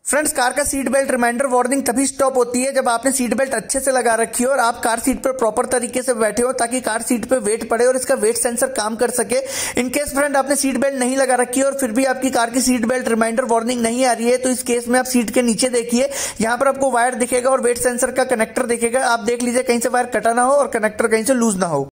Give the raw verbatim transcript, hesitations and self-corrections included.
Friends, car का seat belt reminder warning तभी stop होती है जब आपने सीट बेल्ट अच्छे से लगा रखी हो और आप कार सीट पर प्रॉपर तरीके से बैठे हो, ताकि कार सीट पे वेट पड़े और इसका वेट सेंसर काम कर सके। इन केस फ्रेंड आपने सीट बेल्ट नहीं लगा रखी है और फिर भी आपकी कार की सीट बेल्ट रिमाइंडर वार्निंग नहीं आ रही है, तो इस केस में आप सीट के नीचे देखिए, यहाँ पर आपको वायर दिखेगा और वेट सेंसर का कनेक्टर दिखेगा। आप देख लीजिए कहीं से वायर कटा ना हो और कनेक्टर कहीं से लूज ना हो।